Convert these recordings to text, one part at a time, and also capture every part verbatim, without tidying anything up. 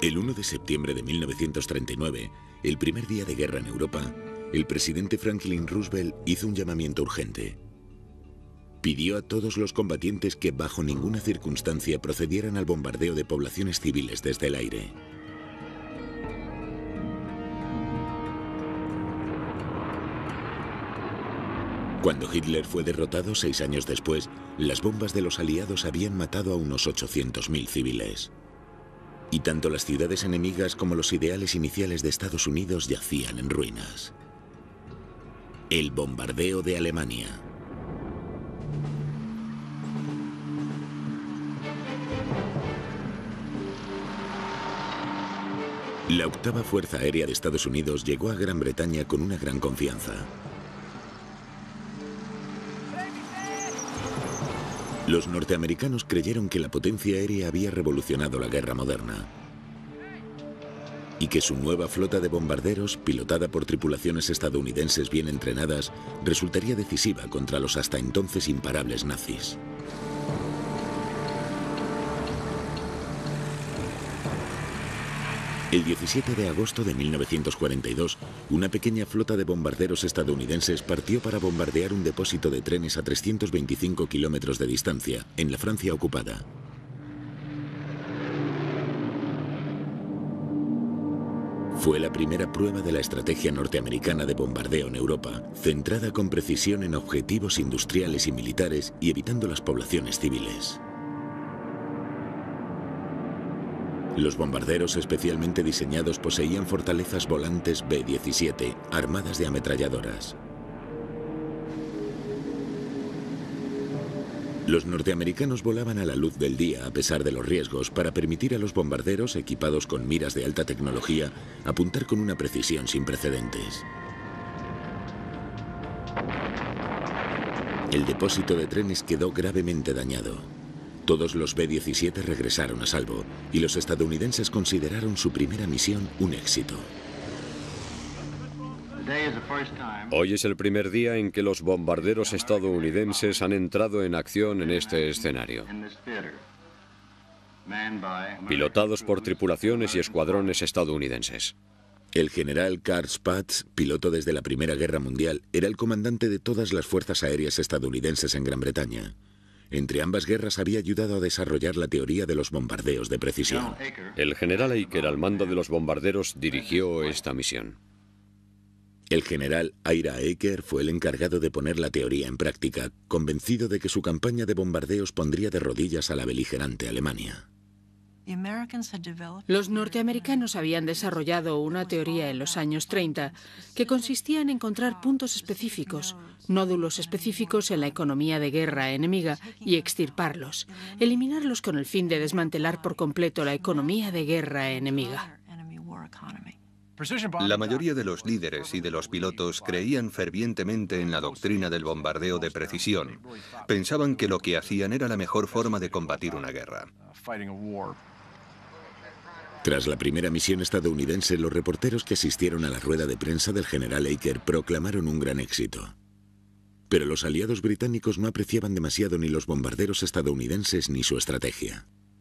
El uno de septiembre de mil novecientos treinta y nueve, el primer día de guerra en Europa, el presidente Franklin Roosevelt hizo un llamamiento urgente. Pidió a todos los combatientes que bajo ninguna circunstancia procedieran al bombardeo de poblaciones civiles desde el aire. Cuando Hitler fue derrotado seis años después, las bombas de los aliados habían matado a unos ochocientos mil civiles. Y tanto las ciudades enemigas como los ideales iniciales de Estados Unidos yacían en ruinas. El bombardeo de Alemania. La octava Fuerza Aérea de Estados Unidos llegó a Gran Bretaña con una gran confianza. Los norteamericanos creyeron que la potencia aérea había revolucionado la guerra moderna y que su nueva flota de bombarderos, pilotada por tripulaciones estadounidenses bien entrenadas, resultaría decisiva contra los hasta entonces imparables nazis. El diecisiete de agosto de mil novecientos cuarenta y dos, una pequeña flota de bombarderos estadounidenses partió para bombardear un depósito de trenes a trescientos veinticinco kilómetros de distancia, en la Francia ocupada. Fue la primera prueba de la estrategia norteamericana de bombardeo en Europa, centrada con precisión en objetivos industriales y militares y evitando las poblaciones civiles. Los bombarderos especialmente diseñados poseían fortalezas volantes B diecisiete, armadas de ametralladoras. Los norteamericanos volaban a la luz del día a pesar de los riesgos para permitir a los bombarderos, equipados con miras de alta tecnología, apuntar con una precisión sin precedentes. El depósito de trenes quedó gravemente dañado. Todos los B diecisiete regresaron a salvo y los estadounidenses consideraron su primera misión un éxito. Hoy es el primer día en que los bombarderos estadounidenses han entrado en acción en este escenario, pilotados por tripulaciones y escuadrones estadounidenses. El general Karl Spaatz, piloto desde la Primera Guerra Mundial, era el comandante de todas las fuerzas aéreas estadounidenses en Gran Bretaña. Entre ambas guerras había ayudado a desarrollar la teoría de los bombardeos de precisión. El general Aker, al mando de los bombarderos, dirigió esta misión. El general Ira Aker fue el encargado de poner la teoría en práctica, convencido de que su campaña de bombardeos pondría de rodillas a la beligerante Alemania. Los norteamericanos habían desarrollado una teoría en los años treinta que consistía en encontrar puntos específicos, nódulos específicos en la economía de guerra enemiga y extirparlos, eliminarlos con el fin de desmantelar por completo la economía de guerra enemiga. La mayoría de los líderes y de los pilotos creían fervientemente en la doctrina del bombardeo de precisión. Pensaban que lo que hacían era la mejor forma de combatir una guerra. Tras la primera misión estadounidense, los reporteros que asistieron a la rueda de prensa del general Aker proclamaron un gran éxito. Pero los aliados británicos no apreciaban demasiado ni los bombarderos estadounidenses ni su estrategia.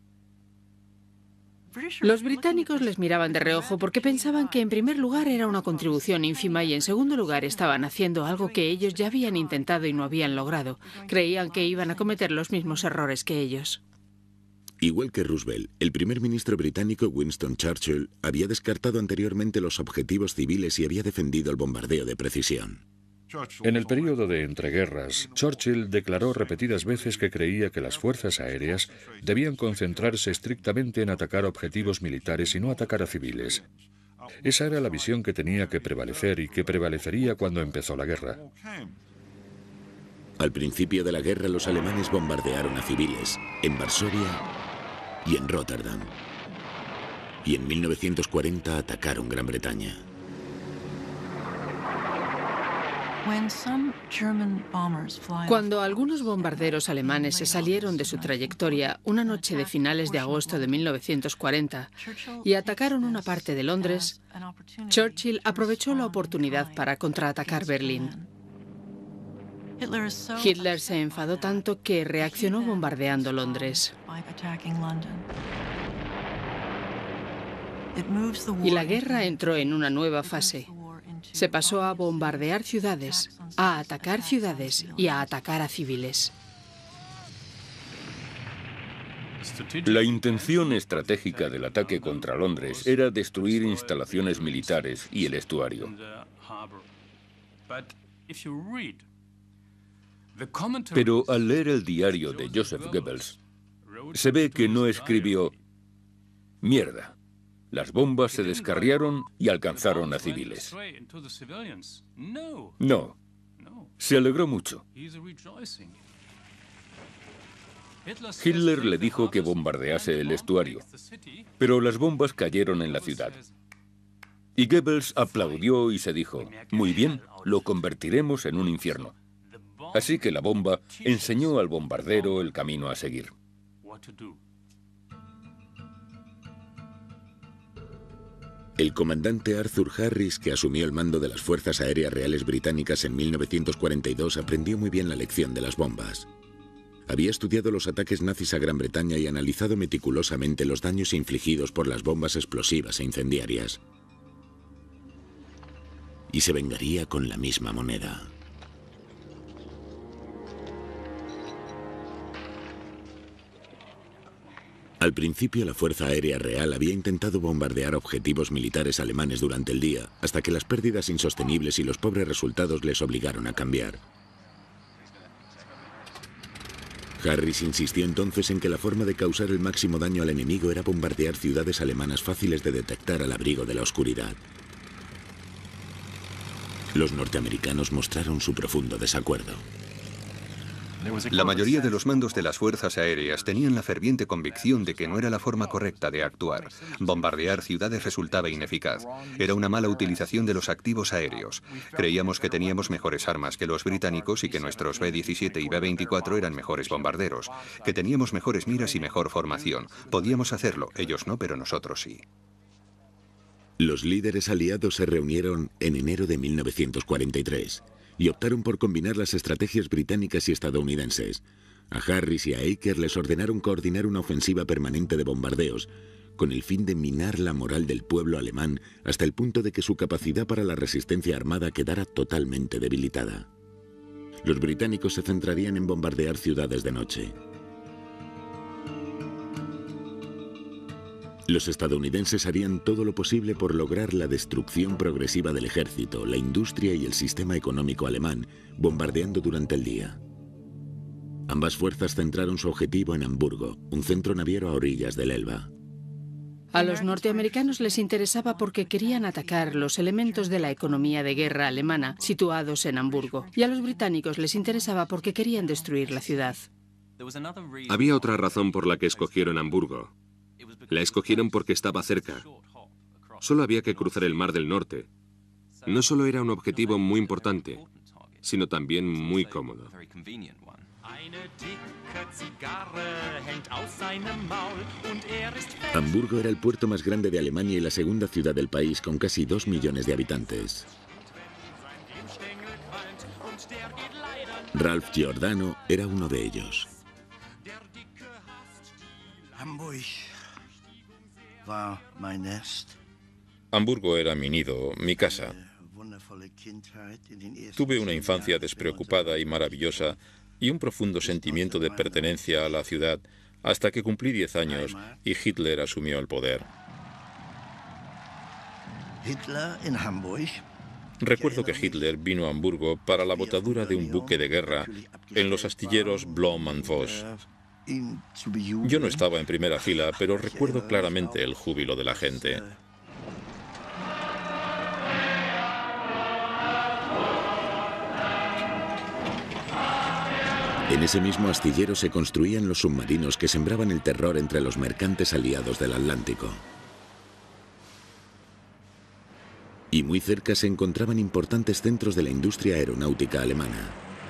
Los británicos les miraban de reojo porque pensaban que en primer lugar era una contribución ínfima y en segundo lugar estaban haciendo algo que ellos ya habían intentado y no habían logrado. Creían que iban a cometer los mismos errores que ellos. Igual que Roosevelt, el primer ministro británico Winston Churchill había descartado anteriormente los objetivos civiles y había defendido el bombardeo de precisión. En el período de entreguerras, Churchill declaró repetidas veces que creía que las fuerzas aéreas debían concentrarse estrictamente en atacar objetivos militares y no atacar a civiles. Esa era la visión que tenía que prevalecer y que prevalecería cuando empezó la guerra. Al principio de la guerra, los alemanes bombardearon a civiles en Varsovia y en Rotterdam. Y en mil novecientos cuarenta atacaron Gran Bretaña. Cuando algunos bombarderos alemanes se salieron de su trayectoria una noche de finales de agosto de mil novecientos cuarenta y atacaron una parte de Londres, Churchill aprovechó la oportunidad para contraatacar Berlín. Hitler se enfadó tanto que reaccionó bombardeando Londres. Y la guerra entró en una nueva fase. Se pasó a bombardear ciudades, a atacar ciudades y a atacar a civiles. La intención estratégica del ataque contra Londres era destruir instalaciones militares y el estuario. Pero al leer el diario de Joseph Goebbels, se ve que no escribió «mierda». Las bombas se descarriaron y alcanzaron a civiles. No, se alegró mucho. Hitler le dijo que bombardease el estuario, pero las bombas cayeron en la ciudad. Y Goebbels aplaudió y se dijo, muy bien, lo convertiremos en un infierno. Así que la bomba enseñó al bombardero el camino a seguir. El comandante Arthur Harris, que asumió el mando de las Fuerzas Aéreas Reales Británicas en mil novecientos cuarenta y dos, aprendió muy bien la lección de las bombas. Había estudiado los ataques nazis a Gran Bretaña y analizado meticulosamente los daños infligidos por las bombas explosivas e incendiarias. Y se vengaría con la misma moneda. Al principio, la Fuerza Aérea Real había intentado bombardear objetivos militares alemanes durante el día, hasta que las pérdidas insostenibles y los pobres resultados les obligaron a cambiar. Harris insistió entonces en que la forma de causar el máximo daño al enemigo era bombardear ciudades alemanas fáciles de detectar al abrigo de la oscuridad. Los norteamericanos mostraron su profundo desacuerdo. La mayoría de los mandos de las fuerzas aéreas tenían la ferviente convicción de que no era la forma correcta de actuar. Bombardear ciudades resultaba ineficaz. Era una mala utilización de los activos aéreos. Creíamos que teníamos mejores armas que los británicos y que nuestros B diecisiete y B veinticuatro eran mejores bombarderos, que teníamos mejores miras y mejor formación. Podíamos hacerlo, ellos no, pero nosotros sí. Los líderes aliados se reunieron en enero de mil novecientos cuarenta y tres. Y optaron por combinar las estrategias británicas y estadounidenses. A Harris y a Eaker les ordenaron coordinar una ofensiva permanente de bombardeos, con el fin de minar la moral del pueblo alemán hasta el punto de que su capacidad para la resistencia armada quedara totalmente debilitada. Los británicos se centrarían en bombardear ciudades de noche. Los estadounidenses harían todo lo posible por lograr la destrucción progresiva del ejército, la industria y el sistema económico alemán, bombardeando durante el día. Ambas fuerzas centraron su objetivo en Hamburgo, un centro naviero a orillas del Elba. A los norteamericanos les interesaba porque querían atacar los elementos de la economía de guerra alemana situados en Hamburgo, y a los británicos les interesaba porque querían destruir la ciudad. Había otra razón por la que escogieron Hamburgo. La escogieron porque estaba cerca. Solo había que cruzar el Mar del Norte. No solo era un objetivo muy importante, sino también muy cómodo. Hamburgo era el puerto más grande de Alemania y la segunda ciudad del país, con casi dos millones de habitantes. Ralph Giordano era uno de ellos. Hamburgo era mi nido, mi casa. Tuve una infancia despreocupada y maravillosa y un profundo sentimiento de pertenencia a la ciudad hasta que cumplí diez años y Hitler asumió el poder. Recuerdo que Hitler vino a Hamburgo para la botadura de un buque de guerra en los astilleros Blom und Voss. Yo no estaba en primera fila, pero recuerdo claramente el júbilo de la gente. En ese mismo astillero se construían los submarinos que sembraban el terror entre los mercantes aliados del Atlántico. Y muy cerca se encontraban importantes centros de la industria aeronáutica alemana.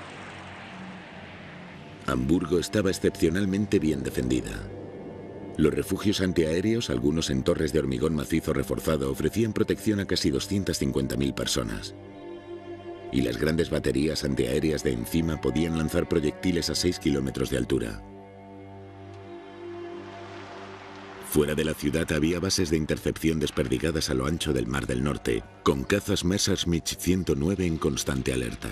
Hamburgo estaba excepcionalmente bien defendida. Los refugios antiaéreos, algunos en torres de hormigón macizo reforzado, ofrecían protección a casi doscientas cincuenta mil personas. Y las grandes baterías antiaéreas de encima podían lanzar proyectiles a seis kilómetros de altura. Fuera de la ciudad había bases de intercepción desperdigadas a lo ancho del Mar del Norte, con cazas Messerschmitt ciento nueve en constante alerta.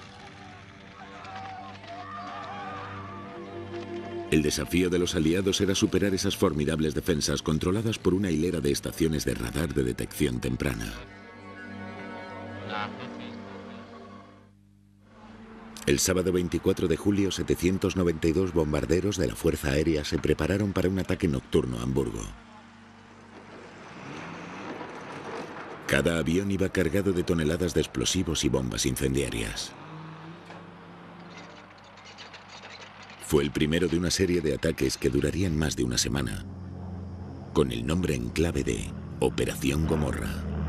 El desafío de los aliados era superar esas formidables defensas controladas por una hilera de estaciones de radar de detección temprana. El sábado veinticuatro de julio, setecientos noventa y dos bombarderos de la Fuerza Aérea se prepararon para un ataque nocturno a Hamburgo. Cada avión iba cargado de toneladas de explosivos y bombas incendiarias. Fue el primero de una serie de ataques que durarían más de una semana, con el nombre en clave de Operación Gomorra.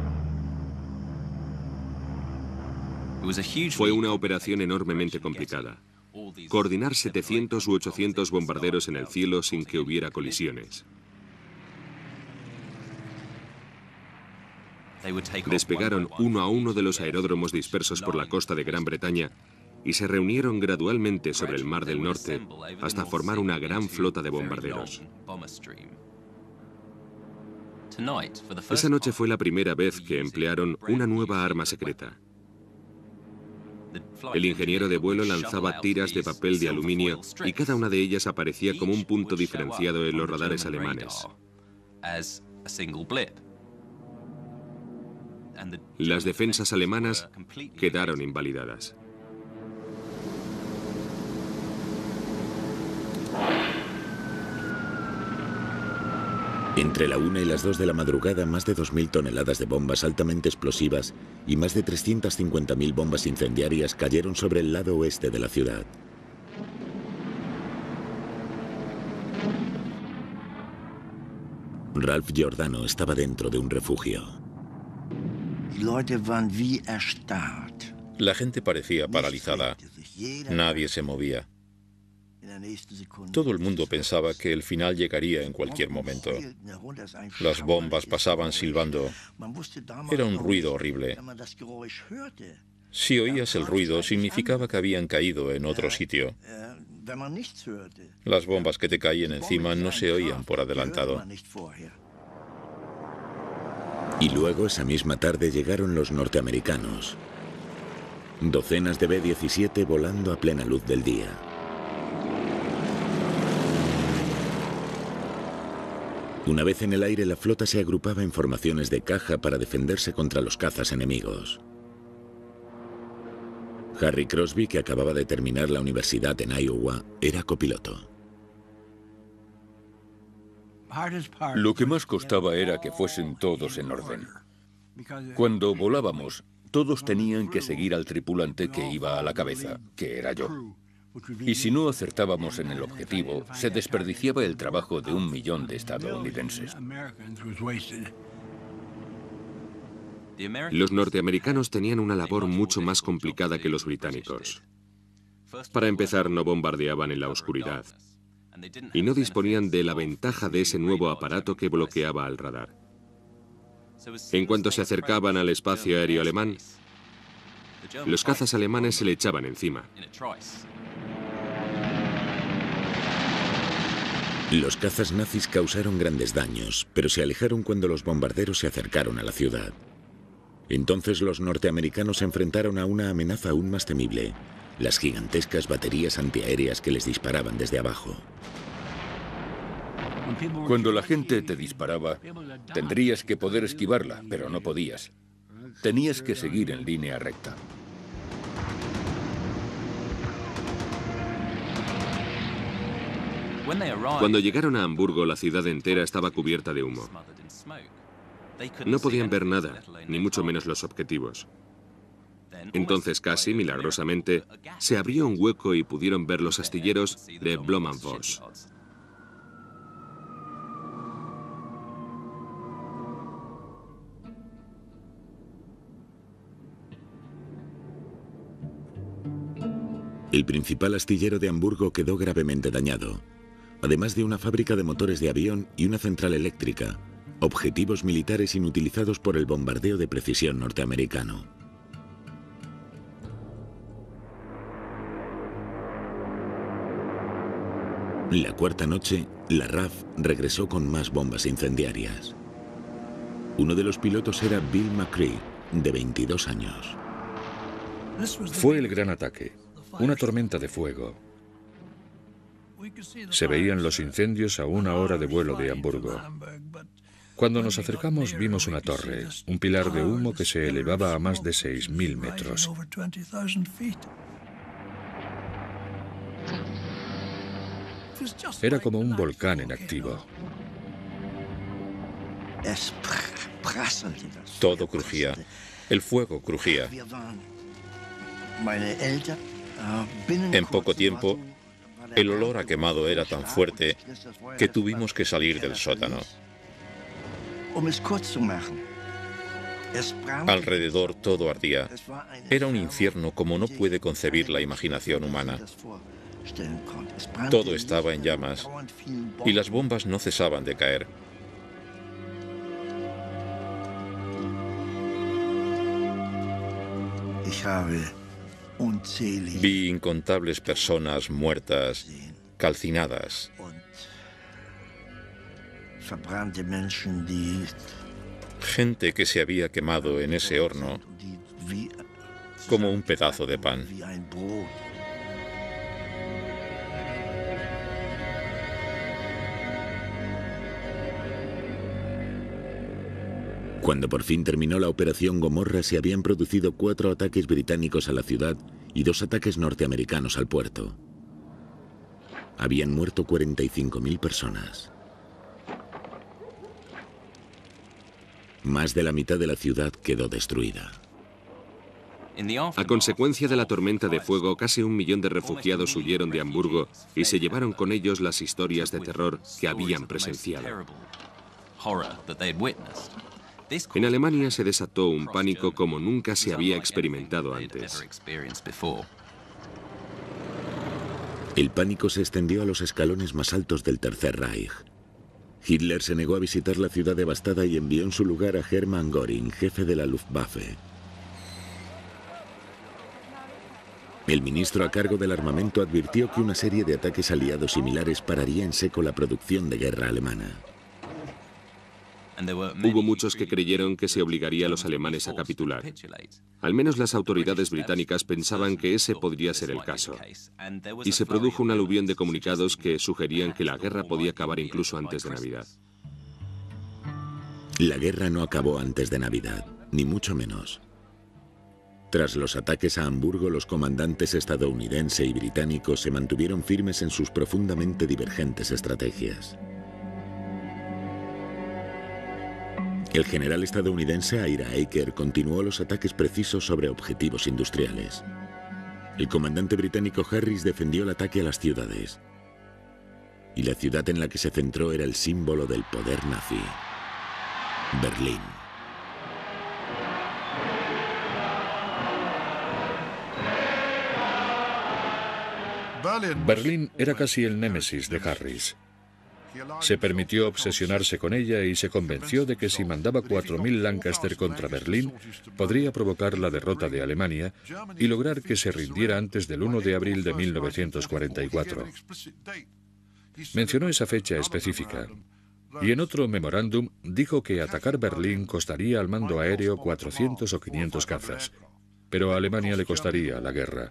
Fue una operación enormemente complicada. Coordinar setecientos u ochocientos bombarderos en el cielo sin que hubiera colisiones. Despegaron uno a uno de los aeródromos dispersos por la costa de Gran Bretaña y se reunieron gradualmente sobre el Mar del Norte hasta formar una gran flota de bombarderos. Esa noche fue la primera vez que emplearon una nueva arma secreta. El ingeniero de vuelo lanzaba tiras de papel de aluminio y cada una de ellas aparecía como un punto diferenciado en los radares alemanes. Las defensas alemanas quedaron invalidadas. Entre la una y las dos de la madrugada, más de dos mil toneladas de bombas altamente explosivas y más de trescientas cincuenta mil bombas incendiarias cayeron sobre el lado oeste de la ciudad. Ralph Giordano estaba dentro de un refugio. La gente parecía paralizada. Nadie se movía. Todo el mundo pensaba que el final llegaría en cualquier momento. Las bombas pasaban silbando. Era un ruido horrible. Si oías el ruido, significaba que habían caído en otro sitio. Las bombas que te caían encima no se oían por adelantado. Y luego, esa misma tarde, llegaron los norteamericanos. Docenas de B diecisiete volando a plena luz del día. Una vez en el aire, la flota se agrupaba en formaciones de caja para defenderse contra los cazas enemigos. Harry Crosby, que acababa de terminar la universidad en Iowa, era copiloto. Lo que más costaba era que fuesen todos en orden. Cuando volábamos, todos tenían que seguir al tripulante que iba a la cabeza, que era yo. Y si no acertábamos en el objetivo, se desperdiciaba el trabajo de un millón de estadounidenses. Los norteamericanos tenían una labor mucho más complicada que los británicos. Para empezar, no bombardeaban en la oscuridad y no disponían de la ventaja de ese nuevo aparato que bloqueaba al radar. En cuanto se acercaban al espacio aéreo alemán, los cazas alemanes se le echaban encima. Los cazas nazis causaron grandes daños, pero se alejaron cuando los bombarderos se acercaron a la ciudad. Entonces los norteamericanos se enfrentaron a una amenaza aún más temible: las gigantescas baterías antiaéreas que les disparaban desde abajo. Cuando la gente te disparaba, tendrías que poder esquivarla, pero no podías. Tenías que seguir en línea recta. Cuando llegaron a Hamburgo, la ciudad entera estaba cubierta de humo. No podían ver nada, ni mucho menos los objetivos. Entonces, casi milagrosamente, se abrió un hueco y pudieron ver los astilleros de Blohm-Voss. El principal astillero de Hamburgo quedó gravemente dañado, además de una fábrica de motores de avión y una central eléctrica, objetivos militares inutilizados por el bombardeo de precisión norteamericano. La cuarta noche, la R A F regresó con más bombas incendiarias. Uno de los pilotos era Bill McCree, de veintidós años. Fue el gran ataque, una tormenta de fuego. Se veían los incendios a una hora de vuelo de Hamburgo. Cuando nos acercamos vimos una torre, un pilar de humo que se elevaba a más de seis mil metros. Era como un volcán en activo. Todo crujía. El fuego crujía. En poco tiempo, el olor a quemado era tan fuerte que tuvimos que salir del sótano. Alrededor todo ardía. Era un infierno como no puede concebir la imaginación humana. Todo estaba en llamas y las bombas no cesaban de caer. Vi incontables personas muertas, calcinadas. Gente que se había quemado en ese horno como un pedazo de pan. Cuando por fin terminó la operación Gomorra, se habían producido cuatro ataques británicos a la ciudad y dos ataques norteamericanos al puerto. Habían muerto cuarenta y cinco mil personas. Más de la mitad de la ciudad quedó destruida. A consecuencia de la tormenta de fuego, casi un millón de refugiados huyeron de Hamburgo y se llevaron con ellos las historias de terror que habían presenciado. En Alemania se desató un pánico como nunca se había experimentado antes. El pánico se extendió a los escalones más altos del Tercer Reich. Hitler se negó a visitar la ciudad devastada y envió en su lugar a Hermann Göring, jefe de la Luftwaffe. El ministro a cargo del armamento advirtió que una serie de ataques aliados similares pararía en seco la producción de guerra alemana. Hubo muchos que creyeron que se obligaría a los alemanes a capitular. Al menos las autoridades británicas pensaban que ese podría ser el caso. Y se produjo un aluvión de comunicados que sugerían que la guerra podía acabar incluso antes de Navidad. La guerra no acabó antes de Navidad, ni mucho menos. Tras los ataques a Hamburgo, los comandantes estadounidense y británico se mantuvieron firmes en sus profundamente divergentes estrategias. El general estadounidense Ira Eaker continuó los ataques precisos sobre objetivos industriales. El comandante británico Harris defendió el ataque a las ciudades. Y la ciudad en la que se centró era el símbolo del poder nazi: Berlín. Berlín era casi el némesis de Harris. Se permitió obsesionarse con ella y se convenció de que si mandaba cuatro mil Lancaster contra Berlín, podría provocar la derrota de Alemania y lograr que se rindiera antes del uno de abril de mil novecientos cuarenta y cuatro. Mencionó esa fecha específica. Y en otro memorándum dijo que atacar Berlín costaría al mando aéreo cuatrocientos o quinientos cazas, pero a Alemania le costaría la guerra.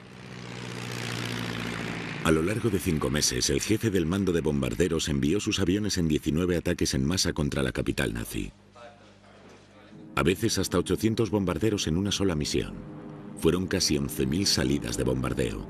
A lo largo de cinco meses, el jefe del mando de bombarderos envió sus aviones en diecinueve ataques en masa contra la capital nazi. A veces hasta ochocientos bombarderos en una sola misión. Fueron casi once mil salidas de bombardeo.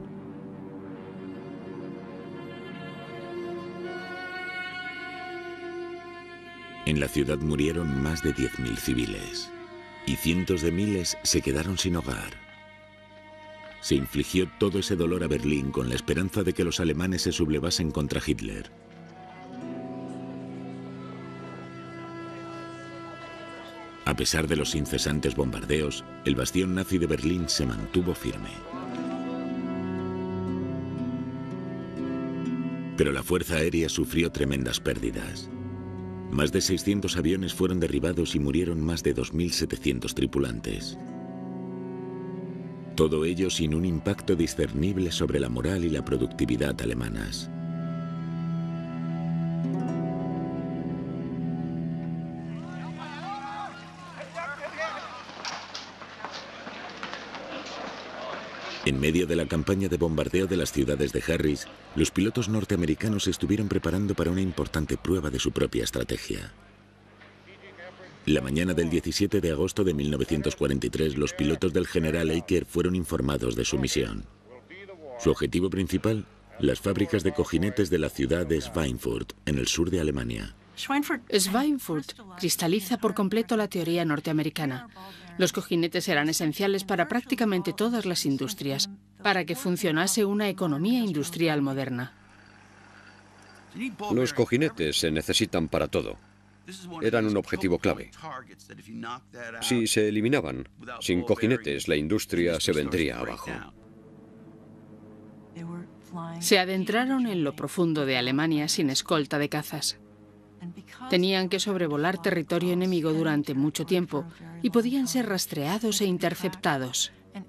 En la ciudad murieron más de diez mil civiles y cientos de miles se quedaron sin hogar. Se infligió todo ese dolor a Berlín con la esperanza de que los alemanes se sublevasen contra Hitler. A pesar de los incesantes bombardeos, el bastión nazi de Berlín se mantuvo firme. Pero la fuerza aérea sufrió tremendas pérdidas. Más de seiscientos aviones fueron derribados y murieron más de dos mil setecientos tripulantes. Todo ello sin un impacto discernible sobre la moral y la productividad alemanas. En medio de la campaña de bombardeo de las ciudades de Harris, los pilotos norteamericanos se estuvieron preparando para una importante prueba de su propia estrategia. La mañana del diecisiete de agosto de mil novecientos cuarenta y tres, los pilotos del general Eaker fueron informados de su misión. Su objetivo principal, las fábricas de cojinetes de la ciudad de Schweinfurt, en el sur de Alemania. Schweinfurt cristaliza por completo la teoría norteamericana. Los cojinetes eran esenciales para prácticamente todas las industrias, para que funcionase una economía industrial moderna. Los cojinetes se necesitan para todo. Eran un objetivo clave. Si se eliminaban, sin cojinetes la industria se vendría abajo. Se adentraron en lo profundo de Alemania sin escolta de cazas. Tenían que sobrevolar territorio enemigo durante mucho tiempo y podían ser rastreados e interceptados.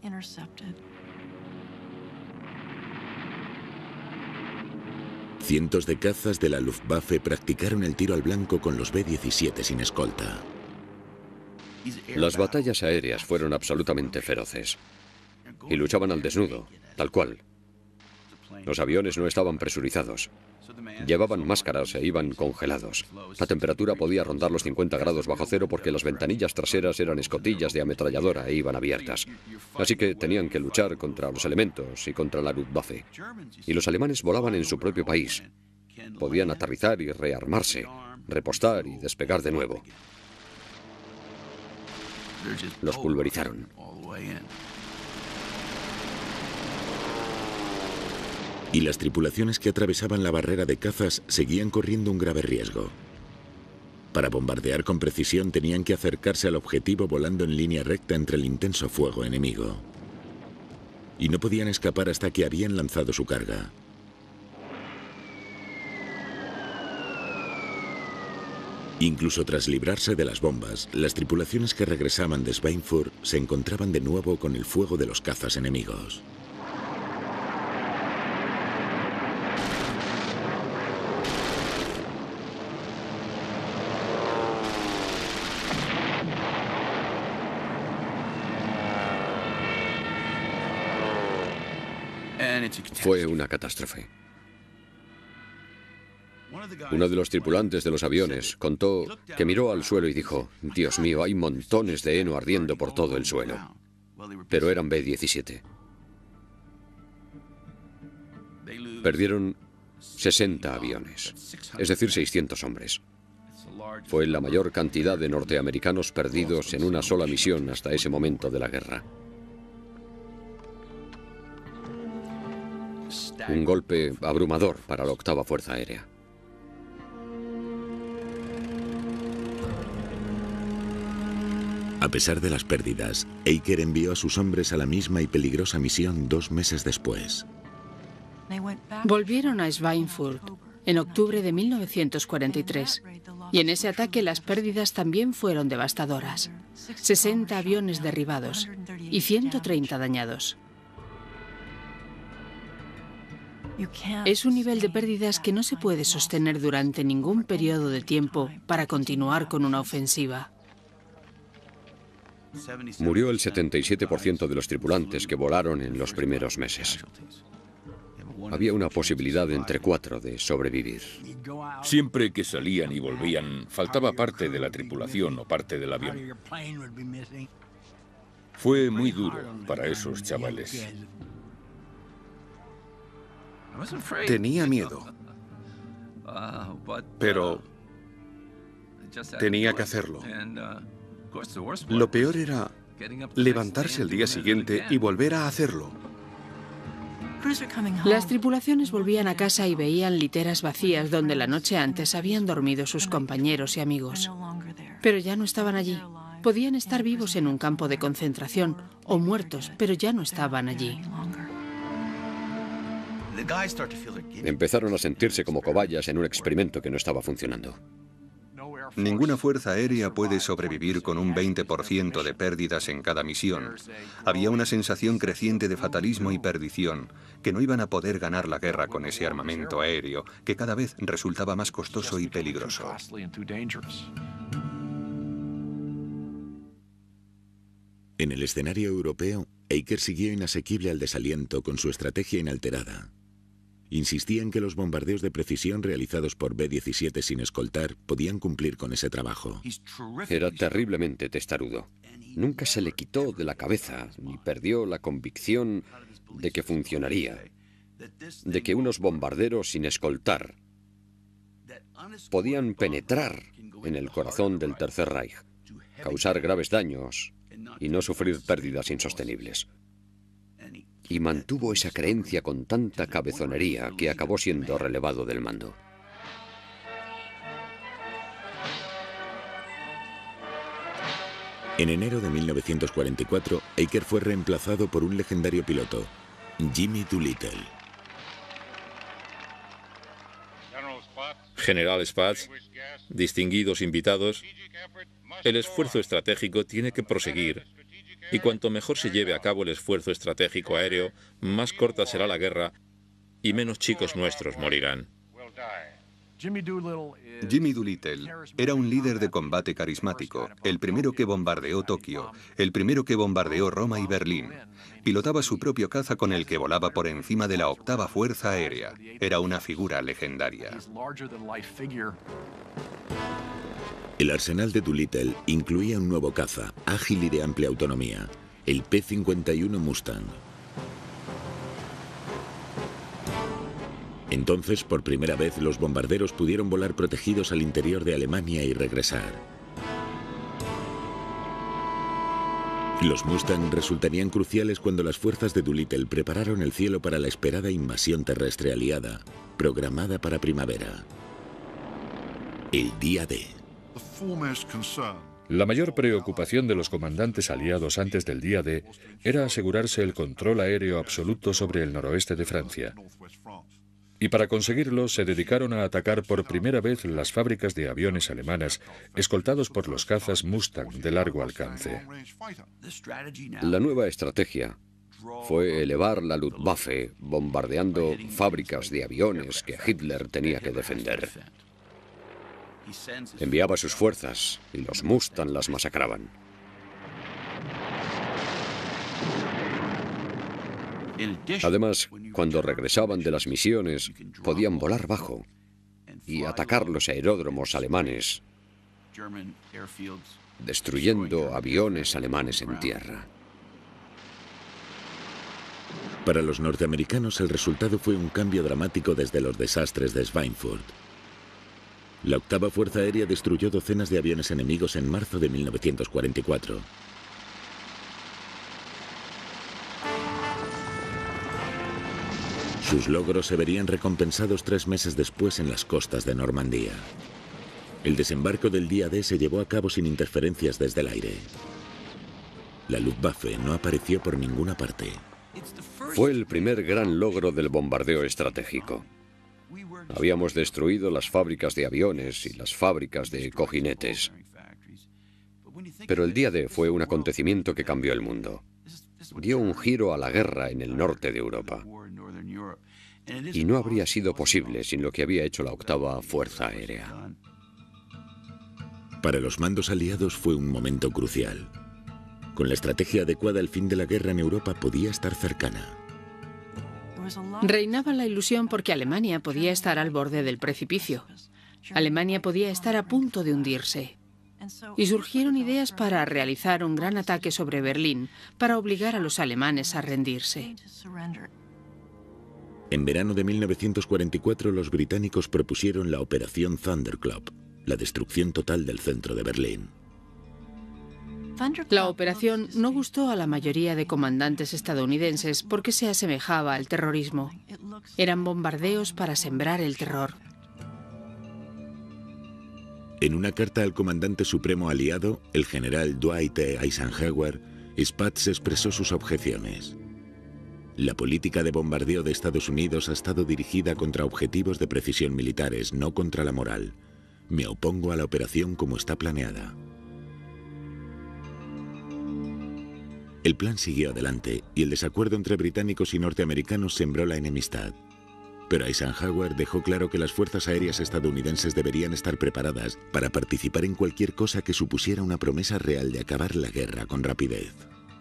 Cientos de cazas de la Luftwaffe practicaron el tiro al blanco con los B diecisiete sin escolta. Las batallas aéreas fueron absolutamente feroces y luchaban al desnudo, tal cual. Los aviones no estaban presurizados. Llevaban máscaras e iban congelados. La temperatura podía rondar los cincuenta grados bajo cero porque las ventanillas traseras eran escotillas de ametralladora e iban abiertas. Así que tenían que luchar contra los elementos y contra la Luftwaffe. Y los alemanes volaban en su propio país. Podían aterrizar y rearmarse, repostar y despegar de nuevo. Los pulverizaron. Y las tripulaciones que atravesaban la barrera de cazas seguían corriendo un grave riesgo. Para bombardear con precisión tenían que acercarse al objetivo volando en línea recta entre el intenso fuego enemigo. Y no podían escapar hasta que habían lanzado su carga. Incluso tras librarse de las bombas, las tripulaciones que regresaban de Schweinfurt se encontraban de nuevo con el fuego de los cazas enemigos. Fue una catástrofe. Uno de los tripulantes de los aviones contó que miró al suelo y dijo: «Dios mío, hay montones de heno ardiendo por todo el suelo». Pero eran B diecisiete. Perdieron sesenta aviones, es decir, seiscientos hombres. Fue la mayor cantidad de norteamericanos perdidos en una sola misión hasta ese momento de la guerra. Un golpe abrumador para la octava Fuerza Aérea. A pesar de las pérdidas, Eaker envió a sus hombres a la misma y peligrosa misión dos meses después. Volvieron a Schweinfurt en octubre de mil novecientos cuarenta y tres, y en ese ataque las pérdidas también fueron devastadoras. sesenta aviones derribados y ciento treinta dañados. Es un nivel de pérdidas que no se puede sostener durante ningún periodo de tiempo para continuar con una ofensiva. Murió el setenta y siete por ciento de los tripulantes que volaron en los primeros meses. Había una posibilidad entre cuatro de sobrevivir. Siempre que salían y volvían, faltaba parte de la tripulación o parte del avión. Fue muy duro para esos chavales. Tenía miedo, pero tenía que hacerlo. Lo peor era levantarse al día siguiente y volver a hacerlo. Las tripulaciones volvían a casa y veían literas vacías donde la noche antes habían dormido sus compañeros y amigos. Pero ya no estaban allí. Podían estar vivos en un campo de concentración o muertos, pero ya no estaban allí. Empezaron a sentirse como cobayas en un experimento que no estaba funcionando. Ninguna fuerza aérea puede sobrevivir con un veinte por ciento de pérdidas en cada misión. Había una sensación creciente de fatalismo y perdición, que no iban a poder ganar la guerra con ese armamento aéreo, que cada vez resultaba más costoso y peligroso. En el escenario europeo, Eaker siguió inasequible al desaliento con su estrategia inalterada. Insistía en que los bombardeos de precisión realizados por B diecisiete sin escoltar podían cumplir con ese trabajo. Era terriblemente testarudo. Nunca se le quitó de la cabeza ni perdió la convicción de que funcionaría, de que unos bombarderos sin escoltar podían penetrar en el corazón del Tercer Reich, causar graves daños y no sufrir pérdidas insostenibles. Y mantuvo esa creencia con tanta cabezonería que acabó siendo relevado del mando. En enero de mil novecientos cuarenta y cuatro, Eaker fue reemplazado por un legendario piloto, Jimmy Doolittle. General Spaatz, distinguidos invitados, el esfuerzo estratégico tiene que proseguir, y cuanto mejor se lleve a cabo el esfuerzo estratégico aéreo, más corta será la guerra y menos chicos nuestros morirán. Jimmy Doolittle era un líder de combate carismático, el primero que bombardeó Tokio, el primero que bombardeó Roma y Berlín. Pilotaba su propio caza con el que volaba por encima de la octava Fuerza Aérea. Era una figura legendaria. El arsenal de Doolittle incluía un nuevo caza, ágil y de amplia autonomía, el P cincuenta y uno Mustang. Entonces, por primera vez, los bombarderos pudieron volar protegidos al interior de Alemania y regresar. Los Mustang resultarían cruciales cuando las fuerzas de Doolittle prepararon el cielo para la esperada invasión terrestre aliada, programada para primavera. El día D. La mayor preocupación de los comandantes aliados antes del día D era asegurarse el control aéreo absoluto sobre el noroeste de Francia. Y para conseguirlo se dedicaron a atacar por primera vez las fábricas de aviones alemanas, escoltados por los cazas Mustang de largo alcance. La nueva estrategia fue elevar la Luftwaffe, bombardeando fábricas de aviones que Hitler tenía que defender. Enviaba sus fuerzas y los Mustang las masacraban. Además, cuando regresaban de las misiones, podían volar bajo y atacar los aeródromos alemanes, destruyendo aviones alemanes en tierra. Para los norteamericanos, el resultado fue un cambio dramático desde los desastres de Schweinfurt. La octava Fuerza Aérea destruyó docenas de aviones enemigos en marzo de mil novecientos cuarenta y cuatro. Sus logros se verían recompensados tres meses después en las costas de Normandía. El desembarco del día D se llevó a cabo sin interferencias desde el aire. La Luftwaffe no apareció por ninguna parte. Fue el primer gran logro del bombardeo estratégico. Habíamos destruido las fábricas de aviones y las fábricas de cojinetes. Pero el día D fue un acontecimiento que cambió el mundo. Dio un giro a la guerra en el norte de Europa. Y no habría sido posible sin lo que había hecho la octava Fuerza Aérea. Para los mandos aliados fue un momento crucial. Con la estrategia adecuada, el fin de la guerra en Europa podía estar cercana. Reinaba la ilusión porque Alemania podía estar al borde del precipicio. Alemania podía estar a punto de hundirse. Y surgieron ideas para realizar un gran ataque sobre Berlín, para obligar a los alemanes a rendirse. En verano de mil novecientos cuarenta y cuatro, los británicos propusieron la Operación Thunderclap, la destrucción total del centro de Berlín. La operación no gustó a la mayoría de comandantes estadounidenses porque se asemejaba al terrorismo. Eran bombardeos para sembrar el terror. En una carta al comandante supremo aliado, el general Dwight Eisenhower, Spaatz expresó sus objeciones. La política de bombardeo de Estados Unidos ha estado dirigida contra objetivos de precisión militares, no contra la moral. Me opongo a la operación como está planeada. El plan siguió adelante y el desacuerdo entre británicos y norteamericanos sembró la enemistad. Pero Eisenhower dejó claro que las fuerzas aéreas estadounidenses deberían estar preparadas para participar en cualquier cosa que supusiera una promesa real de acabar la guerra con rapidez.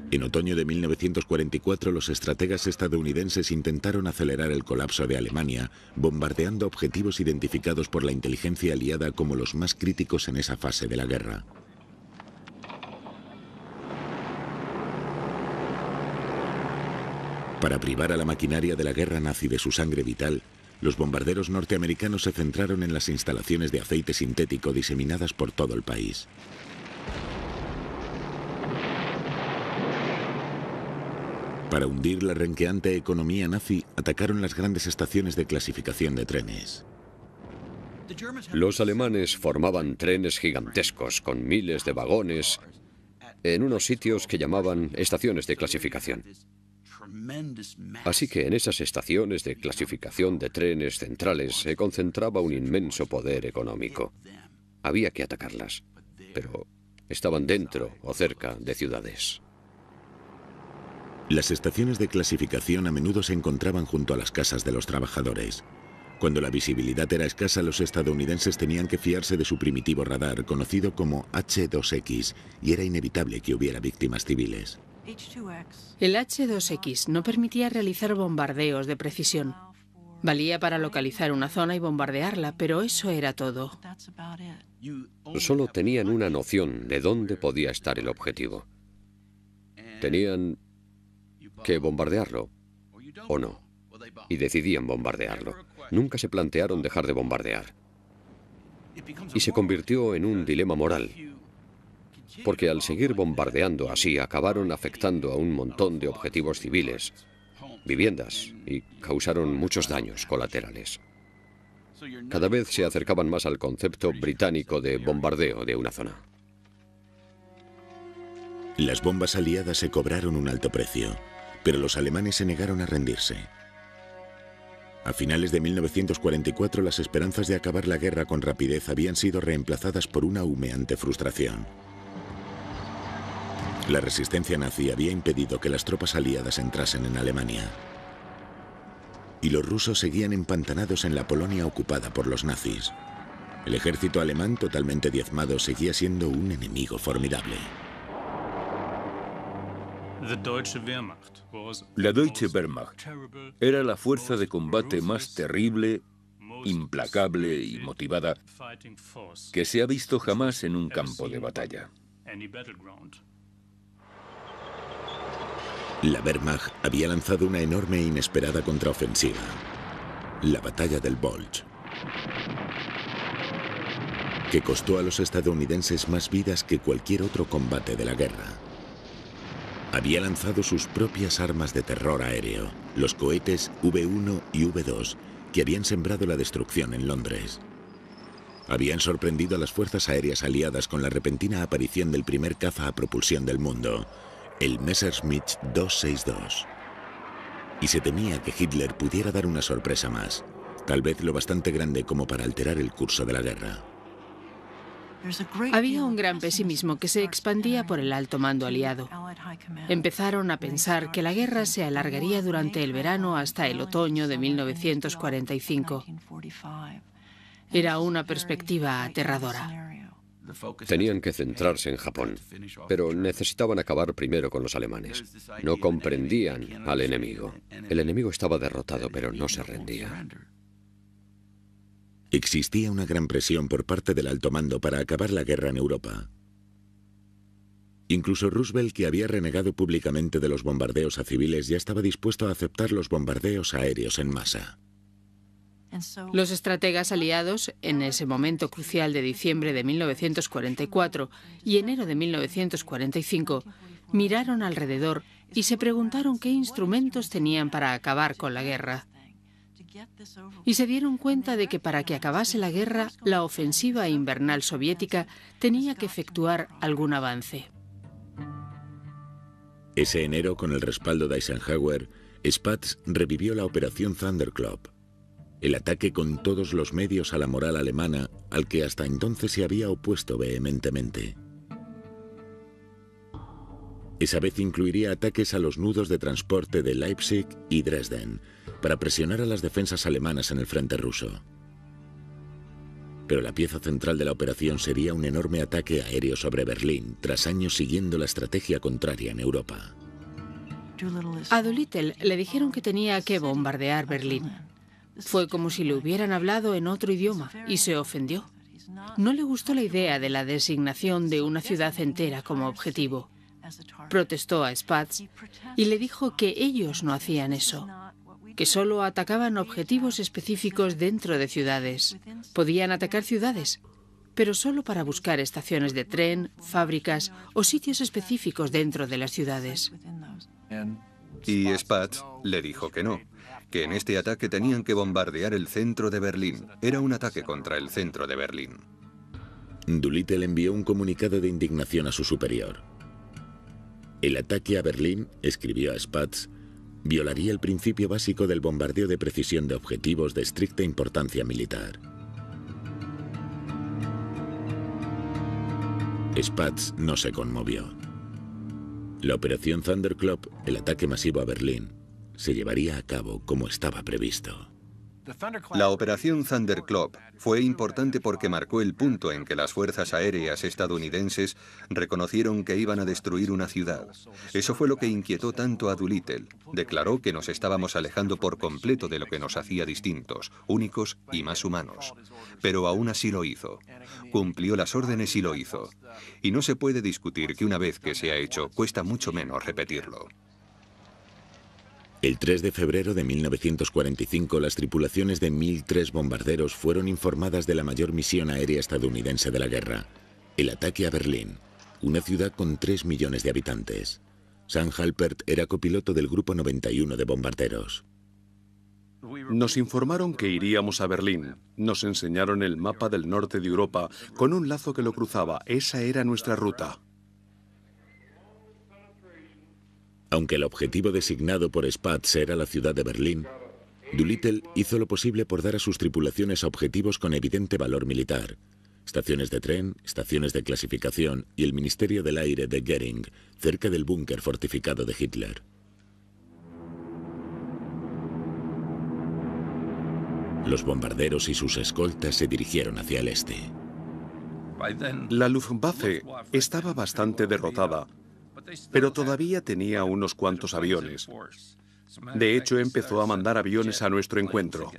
En otoño de mil novecientos cuarenta y cuatro, los estrategas estadounidenses intentaron acelerar el colapso de Alemania, bombardeando objetivos identificados por la inteligencia aliada como los más críticos en esa fase de la guerra. Para privar a la maquinaria de la guerra nazi de su sangre vital, los bombarderos norteamericanos se centraron en las instalaciones de aceite sintético diseminadas por todo el país. Para hundir la renqueante economía nazi, atacaron las grandes estaciones de clasificación de trenes. Los alemanes formaban trenes gigantescos con miles de vagones en unos sitios que llamaban estaciones de clasificación. Así que en esas estaciones de clasificación de trenes centrales se concentraba un inmenso poder económico. Había que atacarlas, pero estaban dentro o cerca de ciudades. Las estaciones de clasificación a menudo se encontraban junto a las casas de los trabajadores. Cuando la visibilidad era escasa, los estadounidenses tenían que fiarse de su primitivo radar, conocido como hache dos equis, y era inevitable que hubiera víctimas civiles. El hache dos equis no permitía realizar bombardeos de precisión. Valía para localizar una zona y bombardearla, pero eso era todo. Solo tenían una noción de dónde podía estar el objetivo. Tenían que bombardearlo o no, y decidían bombardearlo. Nunca se plantearon dejar de bombardear. Y se convirtió en un dilema moral, porque al seguir bombardeando así acabaron afectando a un montón de objetivos civiles, viviendas, y causaron muchos daños colaterales. Cada vez se acercaban más al concepto británico de bombardeo de una zona. Las bombas aliadas se cobraron un alto precio, pero los alemanes se negaron a rendirse. A finales de mil novecientos cuarenta y cuatro, las esperanzas de acabar la guerra con rapidez habían sido reemplazadas por una humeante frustración. La resistencia nazi había impedido que las tropas aliadas entrasen en Alemania. Y los rusos seguían empantanados en la Polonia ocupada por los nazis. El ejército alemán, totalmente diezmado, seguía siendo un enemigo formidable. La Deutsche Wehrmacht era la fuerza de combate más terrible, implacable y motivada que se ha visto jamás en un campo de batalla. La Wehrmacht había lanzado una enorme e inesperada contraofensiva, la batalla del Bulge, que costó a los estadounidenses más vidas que cualquier otro combate de la guerra. Había lanzado sus propias armas de terror aéreo, los cohetes V uno y V dos, que habían sembrado la destrucción en Londres. Habían sorprendido a las fuerzas aéreas aliadas con la repentina aparición del primer caza a propulsión del mundo, el Messerschmitt doscientos sesenta y dos. Y se temía que Hitler pudiera dar una sorpresa más, tal vez lo bastante grande como para alterar el curso de la guerra. Había un gran pesimismo que se expandía por el alto mando aliado. Empezaron a pensar que la guerra se alargaría durante el verano hasta el otoño de mil novecientos cuarenta y cinco. Era una perspectiva aterradora. Tenían que centrarse en Japón, pero necesitaban acabar primero con los alemanes. No comprendían al enemigo. El enemigo estaba derrotado, pero no se rendía. Existía una gran presión por parte del alto mando para acabar la guerra en Europa. Incluso Roosevelt, que había renegado públicamente de los bombardeos a civiles, ya estaba dispuesto a aceptar los bombardeos aéreos en masa. Los estrategas aliados, en ese momento crucial de diciembre de mil novecientos cuarenta y cuatro y enero de mil novecientos cuarenta y cinco, miraron alrededor y se preguntaron qué instrumentos tenían para acabar con la guerra. Y se dieron cuenta de que para que acabase la guerra, la ofensiva invernal soviética tenía que efectuar algún avance. Ese enero, con el respaldo de Eisenhower, Spaatz revivió la Operación Thunderclap, el ataque con todos los medios a la moral alemana al que hasta entonces se había opuesto vehementemente. Esa vez incluiría ataques a los nudos de transporte de Leipzig y Dresden, para presionar a las defensas alemanas en el frente ruso. Pero la pieza central de la operación sería un enorme ataque aéreo sobre Berlín, tras años siguiendo la estrategia contraria en Europa. A Doolittle le dijeron que tenía que bombardear Berlín. Fue como si le hubieran hablado en otro idioma y se ofendió. No le gustó la idea de la designación de una ciudad entera como objetivo. Protestó a Spaatz y le dijo que ellos no hacían eso, que solo atacaban objetivos específicos dentro de ciudades. Podían atacar ciudades, pero solo para buscar estaciones de tren, fábricas o sitios específicos dentro de las ciudades. Y Spaatz le dijo que no, que en este ataque tenían que bombardear el centro de Berlín. Era un ataque contra el centro de Berlín. Doolittle envió un comunicado de indignación a su superior. El ataque a Berlín, escribió a Spaatz, violaría el principio básico del bombardeo de precisión de objetivos de estricta importancia militar. Spaatz no se conmovió. La operación Thunderclap, el ataque masivo a Berlín, se llevaría a cabo como estaba previsto. La operación Thunderclap fue importante porque marcó el punto en que las fuerzas aéreas estadounidenses reconocieron que iban a destruir una ciudad. Eso fue lo que inquietó tanto a Doolittle. Declaró que nos estábamos alejando por completo de lo que nos hacía distintos, únicos y más humanos. Pero aún así lo hizo. Cumplió las órdenes y lo hizo. Y no se puede discutir que una vez que se ha hecho, cuesta mucho menos repetirlo. El tres de febrero de mil novecientos cuarenta y cinco, las tripulaciones de mil tres bombarderos fueron informadas de la mayor misión aérea estadounidense de la guerra, el ataque a Berlín, una ciudad con tres millones de habitantes. Sam Halpert era copiloto del Grupo noventa y uno de bombarderos. Nos informaron que iríamos a Berlín. Nos enseñaron el mapa del norte de Europa con un lazo que lo cruzaba. Esa era nuestra ruta. Aunque el objetivo designado por Spaatz era la ciudad de Berlín, Doolittle hizo lo posible por dar a sus tripulaciones objetivos con evidente valor militar: estaciones de tren, estaciones de clasificación y el Ministerio del Aire de Goering, cerca del búnker fortificado de Hitler. Los bombarderos y sus escoltas se dirigieron hacia el este. La Luftwaffe estaba bastante derrotada, pero todavía tenía unos cuantos aviones. De hecho, empezó a mandar aviones a nuestro encuentro.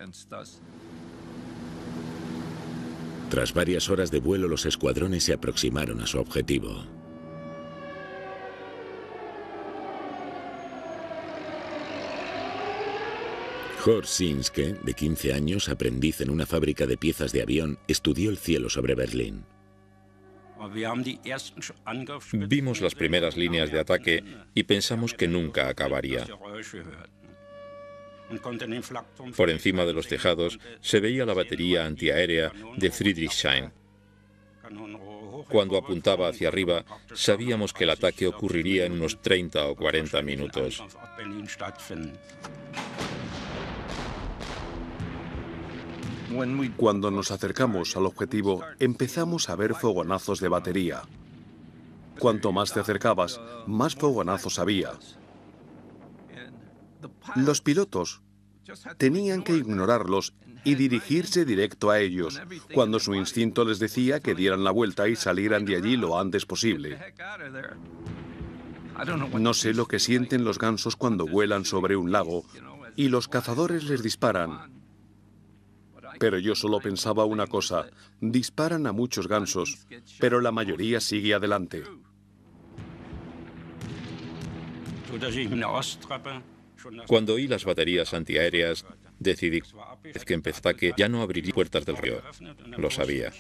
Tras varias horas de vuelo, los escuadrones se aproximaron a su objetivo. Horst Sinske, de quince años, aprendiz en una fábrica de piezas de avión, estudió el cielo sobre Berlín. Vimos las primeras líneas de ataque y pensamos que nunca acabaría. Por encima de los tejados se veía la batería antiaérea de Friedrichshain. Cuando apuntaba hacia arriba, sabíamos que el ataque ocurriría en unos treinta o cuarenta minutos. Cuando nos acercamos al objetivo, empezamos a ver fogonazos de batería. Cuanto más te acercabas, más fogonazos había. Los pilotos tenían que ignorarlos y dirigirse directo a ellos, cuando su instinto les decía que dieran la vuelta y salieran de allí lo antes posible. No sé lo que sienten los gansos cuando vuelan sobre un lago y los cazadores les disparan. Pero yo solo pensaba una cosa: disparan a muchos gansos, pero la mayoría sigue adelante. Cuando oí las baterías antiaéreas, decidí que empezó que ya no abriría puertas del río. Lo sabía.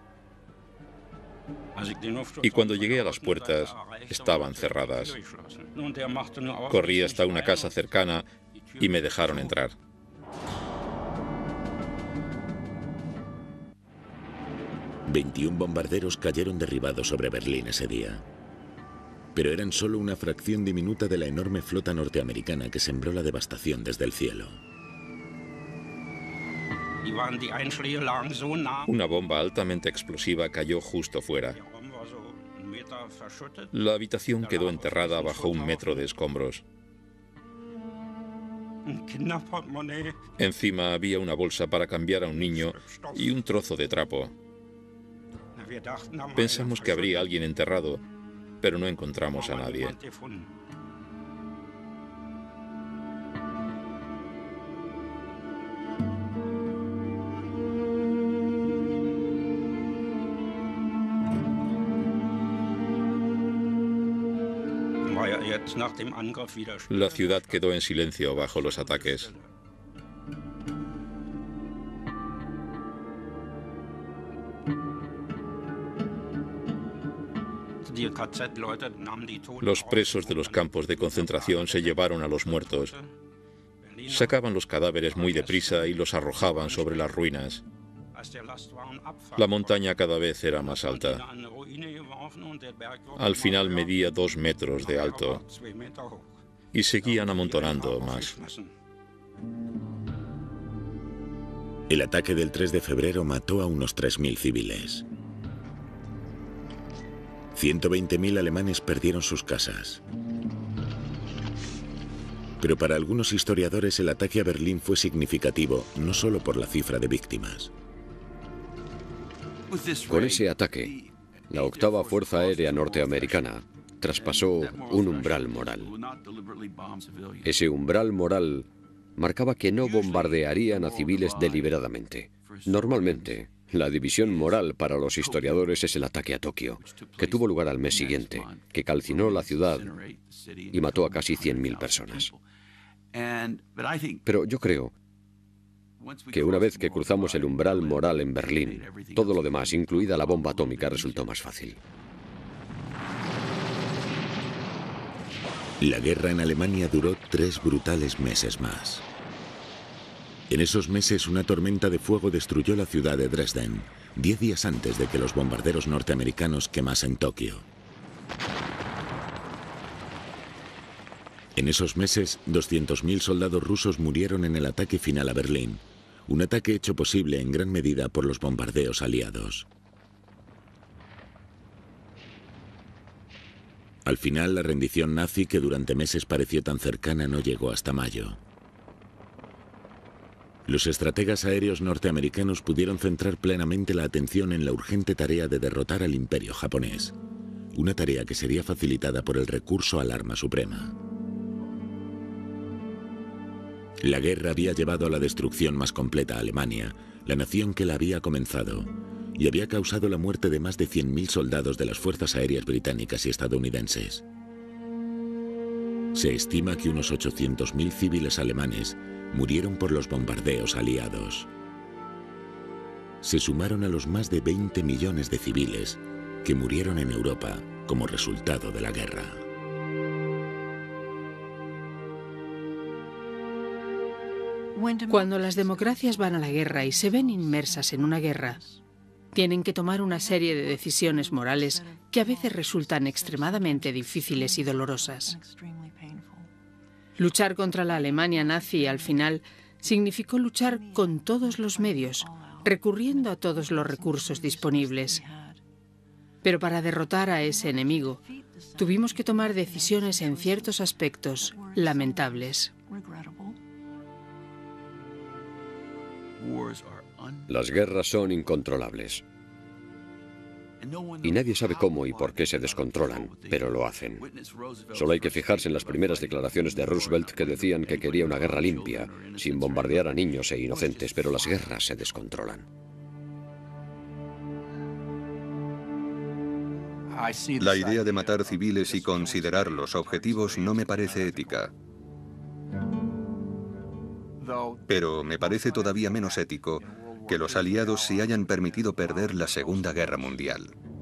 Y cuando llegué a las puertas, estaban cerradas. Corrí hasta una casa cercana y me dejaron entrar. veintiún bombarderos cayeron derribados sobre Berlín ese día. Pero eran solo una fracción diminuta de la enorme flota norteamericana que sembró la devastación desde el cielo. Una bomba altamente explosiva cayó justo fuera. La habitación quedó enterrada bajo un metro de escombros. Encima había una bolsa para cambiar a un niño y un trozo de trapo. Pensamos que habría alguien enterrado, pero no encontramos a nadie. La ciudad quedó en silencio bajo los ataques. Los presos de los campos de concentración se llevaron a los muertos. Sacaban los cadáveres muy deprisa y los arrojaban sobre las ruinas. La montaña cada vez era más alta. Al final medía dos metros de alto y seguían amontonando más. El ataque del tres de febrero mató a unos tres mil civiles. ciento veinte mil alemanes perdieron sus casas. Pero para algunos historiadores el ataque a Berlín fue significativo, no solo por la cifra de víctimas. Con ese ataque, la octava Fuerza Aérea Norteamericana traspasó un umbral moral. Ese umbral moral marcaba que no bombardearían a civiles deliberadamente. Normalmente, la división moral para los historiadores es el ataque a Tokio, que tuvo lugar al mes siguiente, que calcinó la ciudad y mató a casi cien mil personas. Pero yo creo que una vez que cruzamos el umbral moral en Berlín, todo lo demás, incluida la bomba atómica, resultó más fácil. La guerra en Alemania duró tres brutales meses más. En esos meses, una tormenta de fuego destruyó la ciudad de Dresden, diez días antes de que los bombarderos norteamericanos quemasen Tokio. En esos meses, doscientos mil soldados rusos murieron en el ataque final a Berlín, un ataque hecho posible en gran medida por los bombardeos aliados. Al final, la rendición nazi, que durante meses pareció tan cercana, no llegó hasta mayo. Los estrategas aéreos norteamericanos pudieron centrar plenamente la atención en la urgente tarea de derrotar al Imperio japonés, una tarea que sería facilitada por el recurso al arma suprema. La guerra había llevado a la destrucción más completa a Alemania, la nación que la había comenzado, y había causado la muerte de más de cien mil soldados de las fuerzas aéreas británicas y estadounidenses. Se estima que unos ochocientos mil civiles alemanes murieron por los bombardeos aliados. Se sumaron a los más de veinte millones de civiles que murieron en Europa como resultado de la guerra. Cuando las democracias van a la guerra y se ven inmersas en una guerra, tienen que tomar una serie de decisiones morales que a veces resultan extremadamente difíciles y dolorosas. Luchar contra la Alemania nazi al final significó luchar con todos los medios, recurriendo a todos los recursos disponibles. Pero para derrotar a ese enemigo, tuvimos que tomar decisiones en ciertos aspectos lamentables. Las guerras son incontrolables. Y nadie sabe cómo y por qué se descontrolan, pero lo hacen. Solo hay que fijarse en las primeras declaraciones de Roosevelt que decían que quería una guerra limpia, sin bombardear a niños e inocentes, pero las guerras se descontrolan. La idea de matar civiles y considerarlos objetivos no me parece ética. Pero me parece todavía menos ético que los aliados se hayan permitido perder la Segunda Guerra Mundial.